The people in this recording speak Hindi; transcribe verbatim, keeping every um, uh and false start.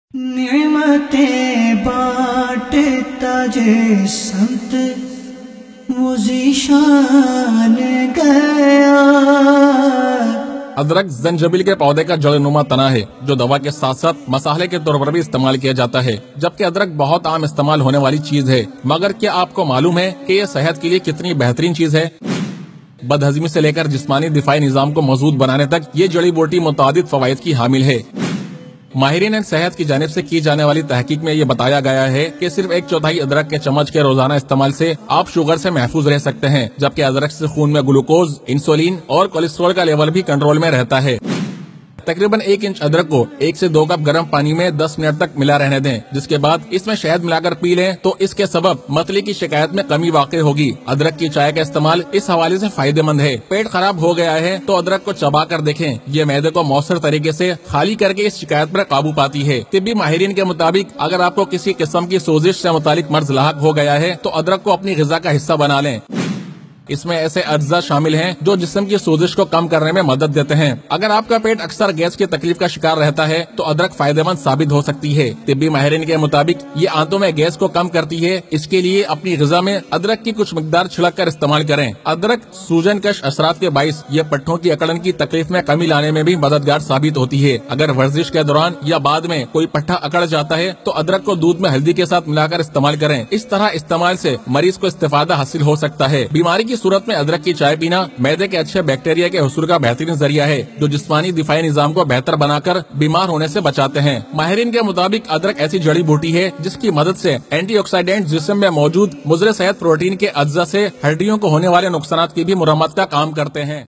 नेमतें बांटता जे संत वो ज़ीशान गया। अदरक जंजबील के पौधे का जड़नुमा तना है जो दवा के साथ साथ मसाले के तौर पर भी इस्तेमाल किया जाता है। जबकि अदरक बहुत आम इस्तेमाल होने वाली चीज है, मगर क्या आपको मालूम है कि ये सेहत के लिए कितनी बेहतरीन चीज है? बदहजमी से लेकर जिस्मानी दिफाई निजाम को मजबूत बनाने तक ये जड़ी बूटी मुतादिद फवाइद की हामिल है। माहिरीन सेहत की जानिब से की जाने वाली तहकीक में ये बताया गया है कि सिर्फ एक चौथाई अदरक के चम्मच के रोजाना इस्तेमाल से आप शुगर से महफूज रह सकते हैं, जबकि अदरक से खून में ग्लूकोज, इंसुलिन और कोलेस्ट्रॉल का लेवल भी कंट्रोल में रहता है। तकरीबन एक इंच अदरक को एक से दो कप गर्म पानी में दस मिनट तक मिला रहने दें, जिसके बाद इसमें शहद मिलाकर पी लें तो इसके सबब मतली की शिकायत में कमी वाक़ई होगी। अदरक की चाय का इस्तेमाल इस हवाले से फायदेमंद है। पेट खराब हो गया है तो अदरक को चबा कर देखें, ये मैदे को मौसर तरीके से खाली करके इस शिकायत पर काबू पाती है। तिब्बी माहिरीन के मुताबिक अगर आपको किसी किस्म की सोजिश से मुतालिक मर्ज लाहक हो गया है तो अदरक को अपनी ग़िज़ा का हिस्सा बना लें। इसमें ऐसे अज्जा शामिल हैं जो जिस्म की सोजिश को कम करने में मदद देते हैं। अगर आपका पेट अक्सर गैस की तकलीफ का शिकार रहता है तो अदरक फायदेमंद साबित हो सकती है। तिब्बी माहिरीन के मुताबिक ये आंतों में गैस को कम करती है। इसके लिए अपनी ग़िज़ा में अदरक की कुछ मिकदार छिड़क कर इस्तेमाल करें। अदरक सूजन कश असरात के बाइस ये पट्टों की अकड़न की तकलीफ में कमी लाने में भी मददगार साबित होती है। अगर वर्जिश के दौरान या बाद में कोई पट्टा अकड़ जाता है तो अदरक को दूध में हल्दी के साथ मिलाकर इस्तेमाल करें। इस तरह इस्तेमाल से मरीज को इस्तेफादा हासिल हो सकता है। बीमारी की सूरत में अदरक की चाय पीना मैदे के अच्छे बैक्टीरिया के हुसूल का बेहतरीन जरिया है, जो जिस्मानी दिफाई निजाम को बेहतर बनाकर बीमार होने से बचाते हैं। माहिरीन के मुताबिक अदरक ऐसी जड़ी बूटी है जिसकी मदद से एंटीऑक्सीडेंट जिस्म में मौजूद मुज़र सेहत प्रोटीन के अज्जा से हड्डियों को होने वाले नुकसान की भी मुरम्मत का काम करते हैं।